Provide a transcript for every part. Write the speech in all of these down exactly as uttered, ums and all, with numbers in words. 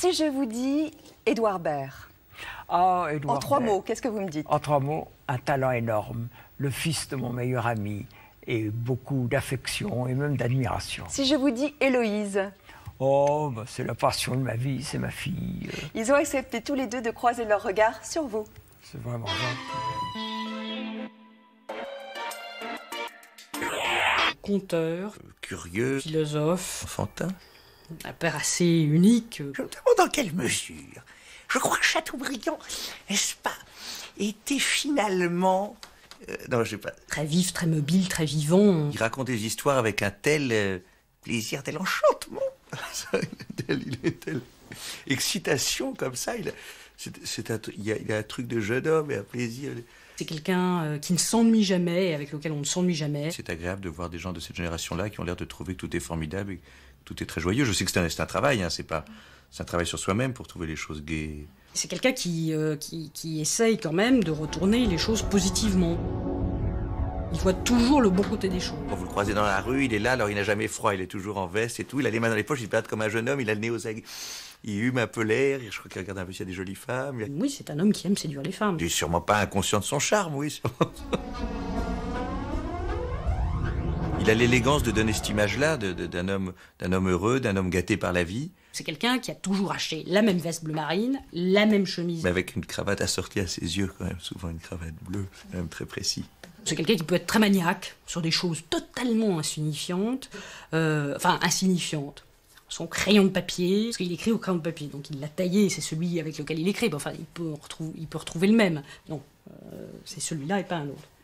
Si je vous dis Édouard Baird, Ah, Édouard en trois Baird. mots, qu'est-ce que vous me dites? En trois mots, un talent énorme, le fils de mon meilleur ami, et beaucoup d'affection et même d'admiration. Si je vous dis Héloïse? Oh, bah, c'est la passion de ma vie, c'est ma fille. euh, Ils ont accepté tous les deux de croiser leur regard sur vous. C'est vraiment gentil. Conteur, Curieux, philosophe, enfantin. un père assez unique. Je me demande dans quelle mesure. Je crois que Chateaubriand, n'est-ce pas, était finalement... euh, non, je sais pas. Très vif, très mobile, très vivant. Il raconte des histoires avec un tel euh, plaisir, tel enchantement. il, est tel, il est tel excitation comme ça. Il a, c'est, c'est un, il, y a, il a un truc de jeune homme et un plaisir. C'est quelqu'un euh, qui ne s'ennuie jamais et avec lequel on ne s'ennuie jamais. C'est agréable de voir des gens de cette génération-là qui ont l'air de trouver que tout est formidable et que tout est très joyeux. Je sais que c'est un, c'est un travail, hein, c'est pas, c'est un travail sur soi-même pour trouver les choses gaies. C'est quelqu'un qui, euh, qui, qui essaye quand même de retourner les choses positivement. Il voit toujours le bon côté des choses. Quand vous le croisez dans la rue, il est là, alors il n'a jamais froid, il est toujours en veste et tout. Il a les mains dans les poches, il se balade comme un jeune homme, il a le nez aux aiguilles. Il hume un peu l'air, je crois qu'il regarde un peu s'il y a des jolies femmes. Oui, c'est un homme qui aime séduire les femmes. Il est sûrement pas inconscient de son charme, oui. Sûrement. Il a l'élégance de donner cette image-là de, de, d'un homme, d'un homme heureux, d'un homme gâté par la vie. C'est quelqu'un qui a toujours acheté la même veste bleu marine, la même chemise. Mais avec une cravate assortie à ses yeux, quand même, souvent une cravate bleue, c'est quand même très précis. C'est quelqu'un qui peut être très maniaque sur des choses totalement insignifiantes. Euh, enfin, insignifiantes. Son crayon de papier, parce qu'il écrit au crayon de papier, donc il l'a taillé, c'est celui avec lequel il écrit. Enfin, il peut, retrouver, il peut retrouver le même. Non, euh, c'est celui-là et pas un autre.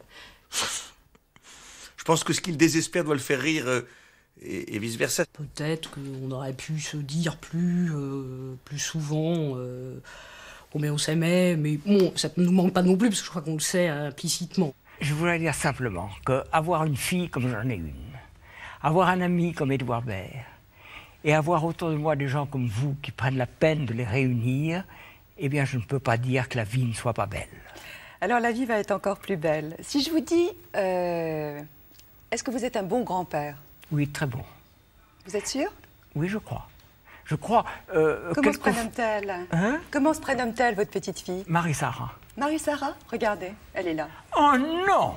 Je pense que ce qu'il désespère doit le faire rire, euh, et, et vice-versa. Peut-être qu'on aurait pu se dire plus, euh, plus souvent euh, combien on s'aimait, mais bon, ça ne nous manque pas non plus, parce que je crois qu'on le sait implicitement. Je voulais dire simplement qu'avoir une fille comme j'en ai une, avoir un ami comme Édouard Baird, et avoir autour de moi des gens comme vous qui prennent la peine de les réunir, eh bien, je ne peux pas dire que la vie ne soit pas belle. Alors la vie va être encore plus belle. Si je vous dis, euh, est-ce que vous êtes un bon grand-père? Oui, très bon. Vous êtes sûr? Oui, je crois. Je crois... Euh, Comment se quelquefois- prénomme-t-elle? Hein? Comment se prénomme-t-elle, votre petite fille? Marie-Sarah. Marie-Sarah? Regardez, elle est là. Oh non!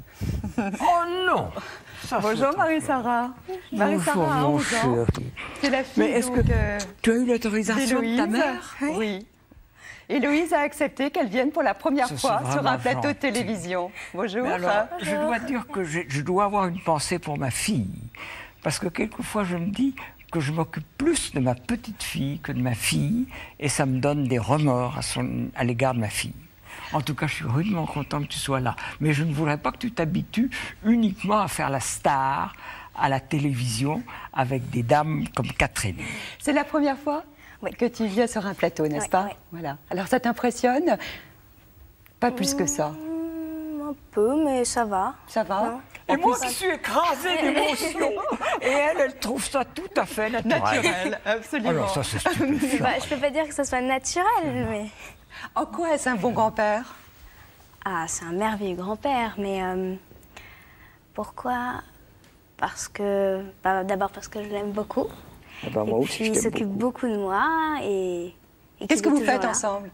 Oh non! Ça, Bonjour c'est- Marie-Sarah. Bonjour, Marie-Sarah a mon onze ans. chéri. C'est la fille Mais est-ce que donc, euh, tu as eu l'autorisation de ta d'Héloïse. mère? Oui. Héloïse a accepté qu'elle vienne pour la première Ça, c'est fois sur vraiment un plateau de gentil. télévision. Bonjour. Mais alors, je dois dire que je, je dois avoir une pensée pour ma fille. Parce que quelquefois, je me dis que je m'occupe plus de ma petite fille que de ma fille, et ça me donne des remords à, son, à l'égard de ma fille. En tout cas, je suis rudement content que tu sois là. Mais je ne voudrais pas que tu t'habitues uniquement à faire la star à la télévision avec des dames comme Catherine. C'est la première fois Oui. que tu viens sur un plateau, n'est-ce Oui, pas? oui. Voilà. Alors ça t'impressionne? Pas plus que ça. Mmh, un peu, mais ça va. Ça va? Non. Et moi qui suis écrasée d'émotion. Et elle, elle trouve ça tout à fait naturel. Naturel, absolument. Alors ça, c'est stupéfiant. Bah, je peux pas dire que ça soit naturel, mais... En quoi est-ce un bon grand-père? Ah, c'est un merveilleux grand-père, mais... euh, pourquoi? Parce que... bah, d'abord parce que je l'aime beaucoup. Ah bah, moi et aussi, puis je il t'aime s'occupe beaucoup. beaucoup de moi et... et Qu'est-ce que qu'il est vous faites toujours là. ensemble?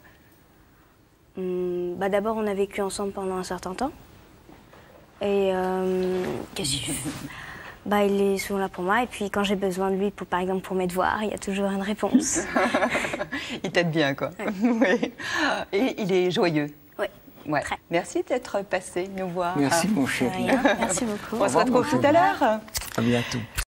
Hum, bah, d'abord, on a vécu ensemble pendant un certain temps. Et... euh, qu'est-ce qu'il fait? Bah, il est souvent là pour moi. Et puis, quand j'ai besoin de lui, pour, par exemple, pour mes devoirs, il y a toujours une réponse. Il t'aide bien, quoi. Oui. Et il est joyeux. Oui. Ouais. Très. Merci d'être passé nous voir. Merci, mon De chéri. rien. Merci beaucoup. On se revoir, retrouve mon tout à l'heure. À bientôt.